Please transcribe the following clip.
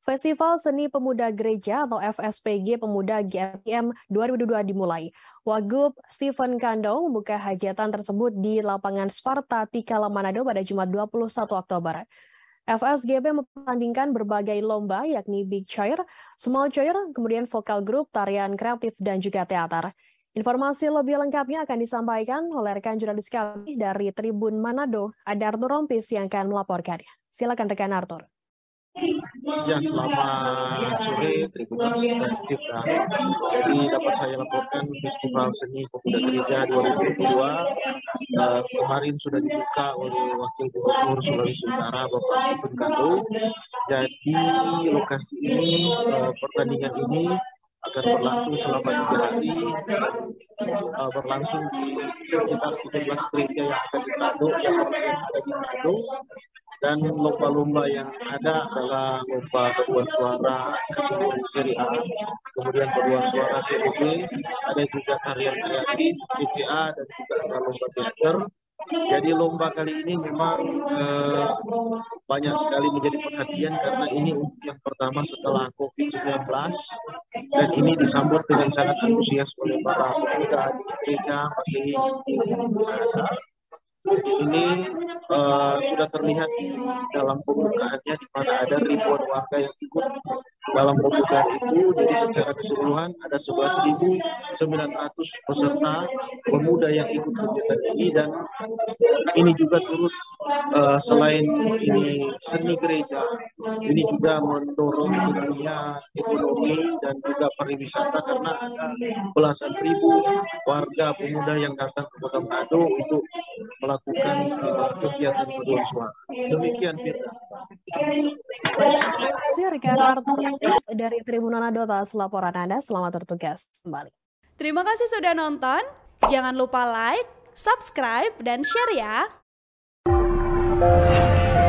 Festival Seni Pemuda Gereja atau FSPG Pemuda GMIM 2022 dimulai. Wagub Stephen Kando membuka hajatan tersebut di lapangan Sparta Tikala Manado pada Jumat 21 Oktober. FSGB mempertandingkan berbagai lomba yakni Big Choir, Small Choir, kemudian vokal grup, tarian kreatif, dan juga teater. Informasi lebih lengkapnya akan disampaikan oleh rekan jurnalis kami dari Tribun Manado, ada Arthur Rompis yang akan melaporkannya. Silakan rekan Arthur. Ya, selamat sore Tribuners dan Tifta. Jadi dapat saya laporkan Festival Seni Pemuda Gereja 2022 kemarin sudah dibuka oleh Wakil Gubernur Sulawesi Utara Bapak Stephen Kando. Jadi lokasi ini, pertandingan ini akan berlangsung selama 3 hari, berlangsung di sekitar 17 gereja yang ada di Manado, dan lomba-lomba yang ada adalah lomba paduan suara kategori seri A, kemudian paduan suara seri B, ada juga tarian kreatif CCA, dan juga ada lomba teater. Jadi lomba kali ini memang banyak sekali menjadi perhatian karena ini untuk yang pertama setelah COVID-19, dan ini disambut dengan sangat antusias oleh para pemuda di gereja masih biasa. Ini sudah terlihat dalam pembukaannya di mana ada ribuan warga yang ikut dalam pembukaan itu. Jadi secara keseluruhan ada 11.900 peserta pemuda yang ikut kegiatan ini, dan ini juga turut selain ini seni gereja, ini juga mendorong dunia ekonomi dan juga pariwisata karena ada belasan ribu warga pemuda yang datang ke Kota Manado untuk melakukan kegiatan paduan suara. Demikian, Firda. Terima kasih rekan Arthur dari Tribun Manado atas laporan Anda. Selamat bertugas kembali. Terima kasih sudah nonton. Jangan lupa like, subscribe, dan share ya.